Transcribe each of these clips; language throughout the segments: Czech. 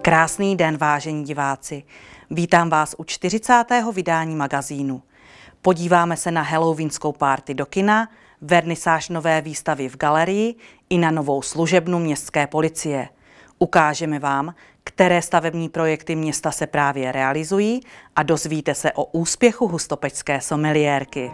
Krásný den, vážení diváci. Vítám vás u 40. vydání magazínu. Podíváme se na halloweenskou party do kina, vernisáž nové výstavy v galerii i na novou služebnu městské policie. Ukážeme vám, které stavební projekty města se právě realizují a dozvíte se o úspěchu hustopečské someliérky.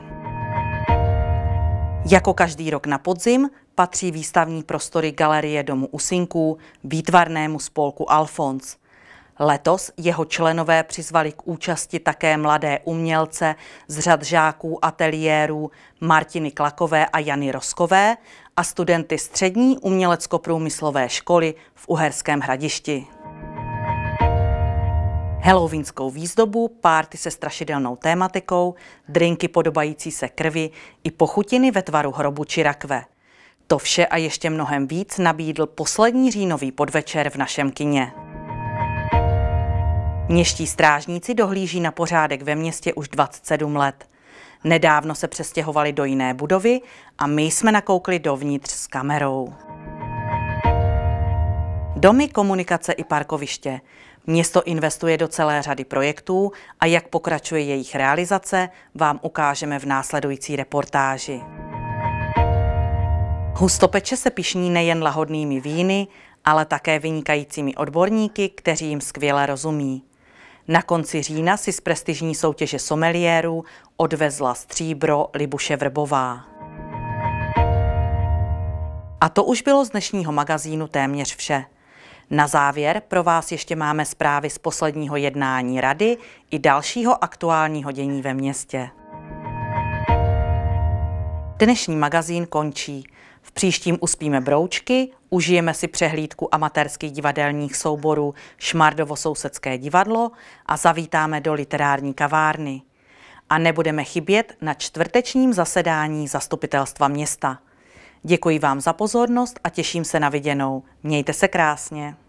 Jako každý rok na podzim patří výstavní prostory Galerie Domu Usinků výtvarnému spolku Alfons. Letos jeho členové přizvali k účasti také mladé umělce z řad žáků ateliérů Martiny Klakové a Jany Roskové a studenty střední umělecko-průmyslové školy v Uherském Hradišti. Halloweenskou výzdobu, párty se strašidelnou tématikou, drinky podobající se krvi i pochutiny ve tvaru hrobu či rakve. To vše a ještě mnohem víc nabídl poslední říjnový podvečer v našem kině. Městští strážníci dohlíží na pořádek ve městě už 27 let. Nedávno se přestěhovali do jiné budovy a my jsme nakoukli dovnitř s kamerou. Domy, komunikace i parkoviště. Město investuje do celé řady projektů a jak pokračuje jejich realizace, vám ukážeme v následující reportáži. Hustopeče se pyšní nejen lahodnými víny, ale také vynikajícími odborníky, kteří jim skvěle rozumí. Na konci října si z prestižní soutěže someliérů odvezla stříbro Libuše Vrbová. A to už bylo z dnešního magazínu téměř vše. Na závěr pro vás ještě máme zprávy z posledního jednání rady i dalšího aktuálního dění ve městě. Dnešní magazín končí. V příštím uspíme broučky, užijeme si přehlídku amatérských divadelních souborů Šmardovo sousedské divadlo a zavítáme do literární kavárny. A nebudeme chybět na čtvrtečním zasedání zastupitelstva města. Děkuji vám za pozornost a těším se na viděnou. Mějte se krásně.